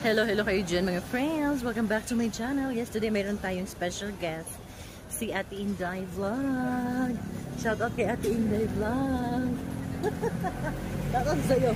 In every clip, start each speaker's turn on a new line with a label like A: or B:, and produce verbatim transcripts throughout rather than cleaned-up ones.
A: Hello, hello kayo dyan mga friends. Welcome back to my channel. Yesterday mayroon tayong special guest. Si Ate Inday Vlog. Shout out kay Ate Inday Vlog. Shout out sa'yo.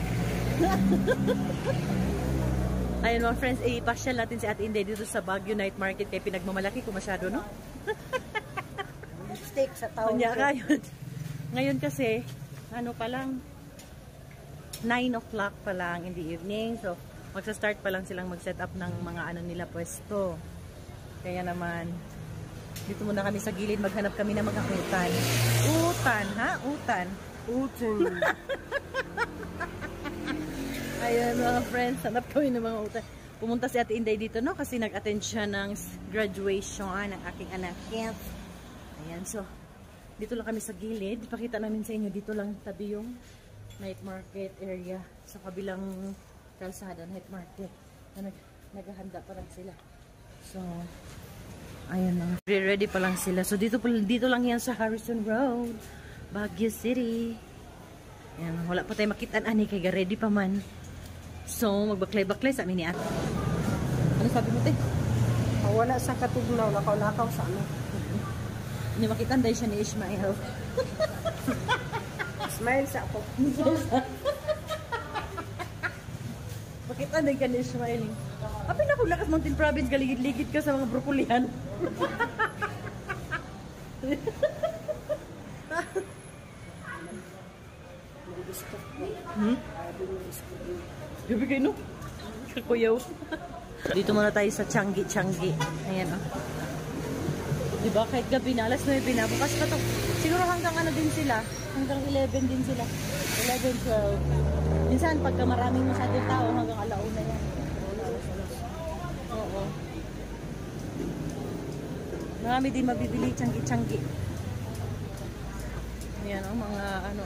A: Ayun mga friends, ipasyal natin si Ate Inday dito sa Baguio Night Market. Kaya pinagmamalaki ko masyado, no?
B: Steak sa taon.
A: Kanya ngayon. Ngayon kasi, ano pa lang, nine o'clock pa lang in the evening. So, magsa-start pa lang silang mag-set up ng mga ano nila pwesto. Kaya naman, dito muna kami sa gilid, maghanap kami ng mga utan. Utan, ha? Utan.
B: Utan.
A: Ayun mga friends, hanap kami ng mga utan. Pumunta si Ate Inday dito, no? Kasi nag-attend siya ng graduation ng aking anak. Ayan, so, dito lang kami sa gilid. Pakita namin sa inyo, dito lang tabi yung night market area. Sa kabilang kalsada, night market. Na nag naghahanda pa lang sila. So, ayun lang. Ready pa lang sila. So, dito, dito lang yan sa Harrison Road, Baguio City. Ayan, wala pa tayo makitaan ani kaya ready pa man. So, magbaklay-baklay sa amin ni Ate. Ano sabi mo, te?
B: Oh, wala sa katugnaw, lakaw-lakaw sa ano.
A: Hindi makitaan dahil siya ni Ishmael.
B: Smile sa ako.
A: Makitaan dahil ka ni Ishmael. Apin na kung lakas Mountain Province, galigid-ligid ka sa mga brokolihan. Hmm? Gabi kayo, no? Kakuyaw. Dito muna tayo sa Changi-Changi. Ayan, oh. Diba? Kahit gabi na, alas nueve na. Bukas pa to. Siguro hanggang ano din sila. Hanggang eleven din sila. eleven, twelve. Minsan, pagka maraming masyadong tao, hanggang alauna yan. Oo. Marami din mabibili, Changi-Changi. Ayan, oh, mga ano,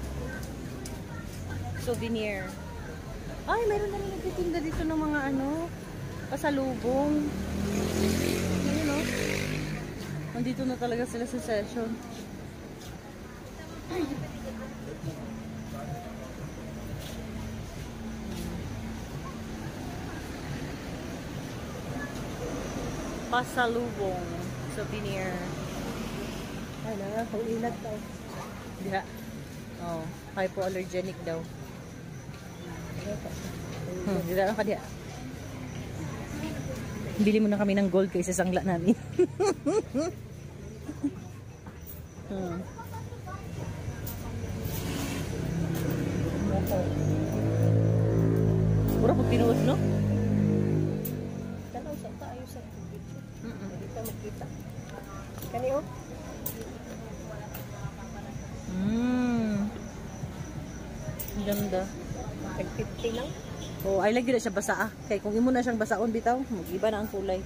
A: souvenir. Ay, mayroon na rin nagtitinda dito ng mga ano, pasalubong. Ayun, oh. Nandito na talaga sila sa session. Pasalubong. Souvenir.
B: Ay, na, kung ilat daw.
A: Diha. Oh, hypoallergenic daw. Hmm, dito lang ka diha. Bili muna kami ng gold kaysa sangla namin. hmm. Pura pag tinuod, no?
B: Tanaw sa tayo sa tubig.
A: Mm -mm.
B: Hindi ka makita. Kani, oh.
A: Mmm. Ang ganda.
B: tag fifty lang.
A: Oh, ay lagi na siya basa ah. Kaya kung imo na siyang basaon bitaw, mag-iba na ang kulay.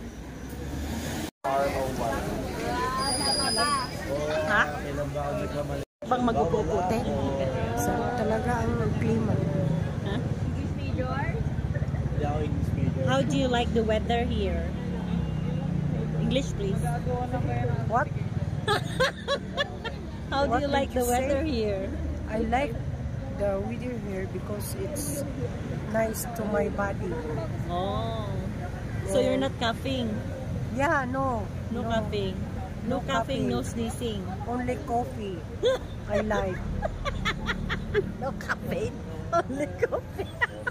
A: Ha? Pang mag-upo-upo, te.
B: Sa talaga ang klima.
A: Huh? How do you like the weather here? English, please.
B: What?
A: How do
B: What
A: you like
B: did
A: the
B: you
A: weather
B: say?
A: here?
B: I like the weather here because it's nice to my body.
A: Oh. So you're not coughing?
B: Yeah, no.
A: No, no coughing. No, no coughing, coughing, no sneezing.
B: Only coffee. I like.
A: No caffeine. Only coffee.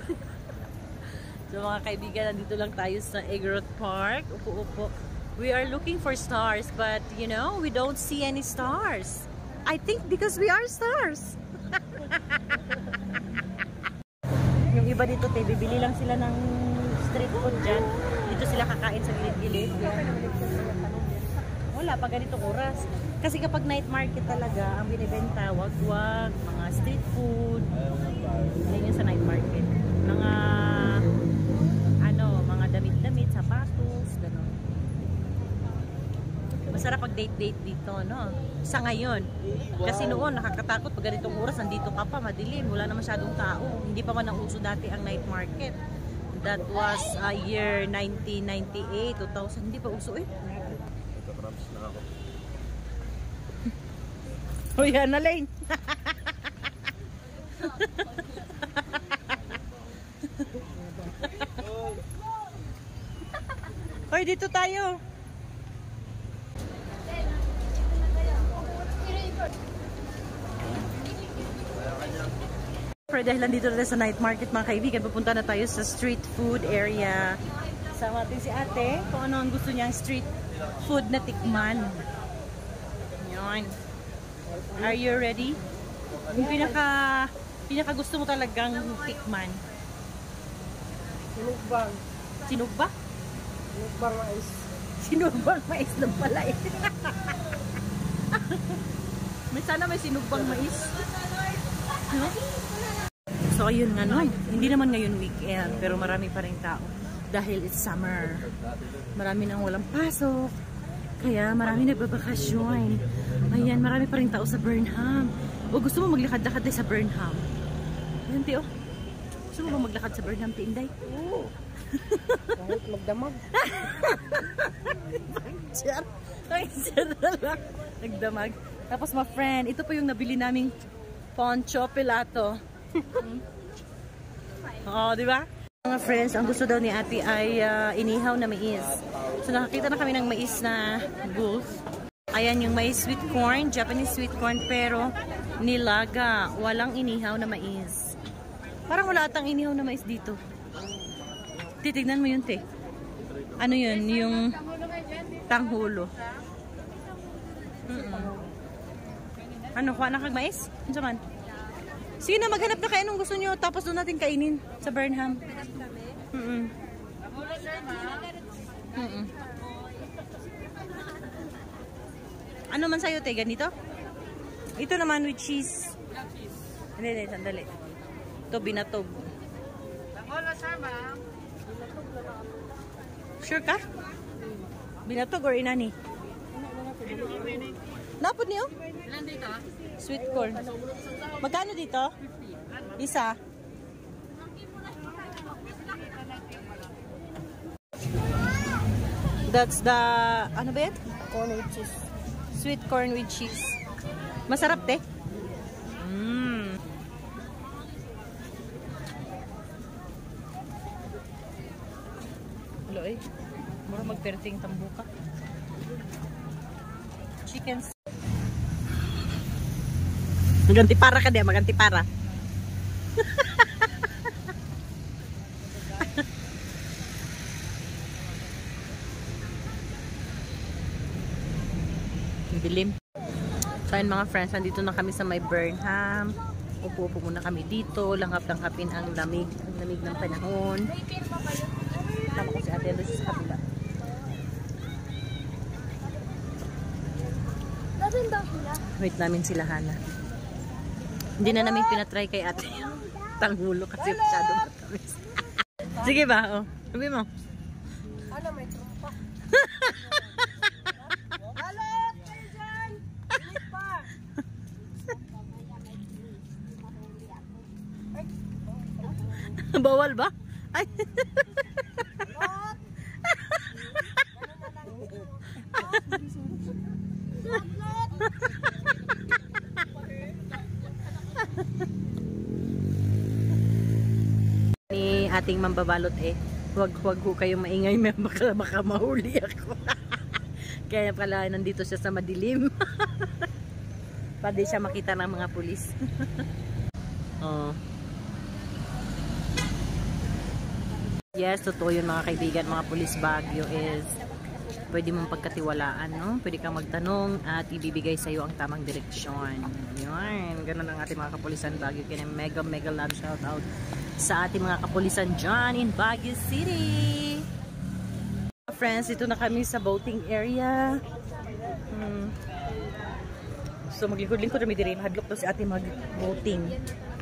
A: So mga kaibigan, nandito lang tayo sa Eggroth Park. Upo-upo. We are looking for stars, but you know, we don't see any stars. I think because we are stars. Yung iba dito, te, bibili lang sila ng street food dyan. Dito sila kakain sa gilid-gilid. Wala pa ganitong oras. Kasi kapag night market talaga, ang binibenta, wag-wag, mga street food. Yan yun sa night market. Mga, ano, mga damit-damit, sapatos, gano'n. Masarap pag date-date dito, no? Sa ngayon. Kasi noon, nakakatakot pag ganitong oras, nandito ka pa, madilim, wala na masyadong tao. Hindi pa man nauso dati ang night market. That was uh, year nineteen ninety-eight, two thousand, hindi pa uso eh.
C: Nagka-cramps na ako.
A: O yan na, Lane. Hoy, dito tayo. Pero dahil nandito na sa night market mga kaibigan, pupunta na tayo sa street food area. Sama natin si ate kung ano ang gusto niyang street food na tikman. Yun. Are you ready? Yung pinaka, pinaka gusto mo talagang tikman.
B: Sinugbang.
A: Sinugba?
B: Sinugbang mais.
A: Sinugbang mais lang pala eh. May sana may sinugbang mais. Huh? So ayun nga no, hindi naman ngayon weekend pero marami pa rin tao dahil it's summer. Marami nang walang pasok. Kaya marami nagbabakasyon. Ayan, marami pa rin tao sa Burnham. O gusto mo maglakad-lakad sa Burnham? Ayan, Tio. Gusto mo ba maglakad sa Burnham, Tinday?
B: Oo. Kahit magdamag.
A: Pag-char. Pag-char na lang. Nagdamag. Tapos my friend, ito po yung nabili naming poncho pilato. Oo, di ba? Mga friends, ang gusto daw ni ate ay uh, inihaw na mais. So nakakita na kami ng mais na booth. Ayan yung mais sweet corn, Japanese sweet corn, pero nilaga. Walang inihaw na mais. Parang wala atang inihaw na mais dito. Titignan mo yun, te. Ano yun? Yung tanghulo. Mm -mm. Ano, kuha na kag mais? Ano man? Sige na, maghanap na kayo anong gusto nyo. Tapos doon natin kainin sa Burnham. Mm -mm. Mm -mm. Ano man sa'yo, te? Ganito? Ito naman with cheese. Hindi, hindi, sandali. Ito, binatog. Sure ka? Binatog or inani? Napod niyo? Ilan dito? Sweet corn. Magkano dito? Isa. That's the, ano ba yan?
B: Corn with cheese.
A: Sweet corn with cheese. Masarap, te. Mmm. Hello, eh. Mura magperting tambuka. Chicken. Maganti para ka dia, maganti para. Dilim. So ayun mga friends, nandito na kami sa may Burnham. Upo-upo muna kami dito. Langhap-langhapin ang lamig. Ang lamig ng panahon. Tama ko si ate Lucy sa kabila. Wait namin sila Hana. Hindi na namin pinatry kay ate tanghulo kasi masyado matamis. Sige ba? Oh. Sabi mo.
B: Ano, may trumpa.
A: Bawal ba? Ay. Ni ating mambabalot eh. Huwag-huwag ho kayong maingay, baka, baka mahuli ako. Kaya pala nandito siya sa madilim. Pwede siya makita ng mga pulis. Oh. Yes, totoo yun mga kaibigan, mga pulis Baguio is pwede mong pagkatiwalaan, no? Pwede kang magtanong at ibibigay sa iyo ang tamang direksyon. Yun, ganun ang ating mga kapulisan Baguio. Kaya mega mega love shout out sa ating mga kapulisan dyan in Baguio City. Friends, ito na kami sa boating area. Hmm. So maglikod-likod kami din, hadlok to si ate mag-boating.